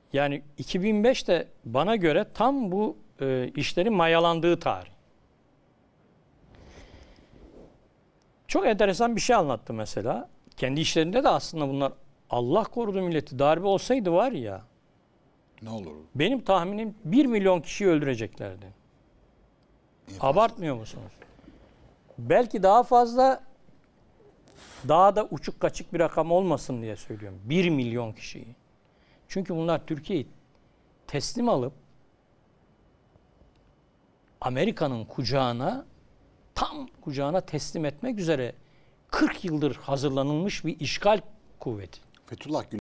Yani 2005'te bana göre tam bu işlerin mayalandığı tarih. Çok enteresan bir şey anlattı mesela. Kendi işlerinde de aslında bunlar Allah korudu milleti. Darbe olsaydı var ya. Ne olur? Benim tahminim 1 milyon kişiyi öldüreceklerdi. Abartmıyor musunuz? Belki daha fazla, daha da uçuk kaçık bir rakam olmasın diye söylüyorum. 1 milyon kişiyi. Çünkü bunlar Türkiye'yi teslim alıp Amerika'nın kucağına, tam kucağına teslim etmek üzere 40 yıldır hazırlanılmış bir işgal kuvveti. Fethullah